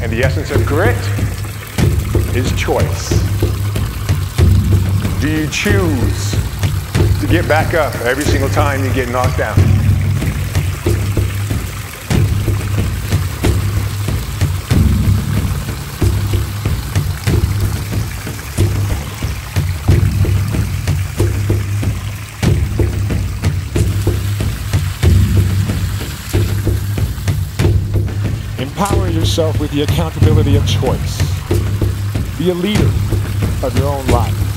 And the essence of grit is choice. Do you choose to get back up every single time you get knocked down? Empower yourself with the accountability of choice. Be a leader of your own life.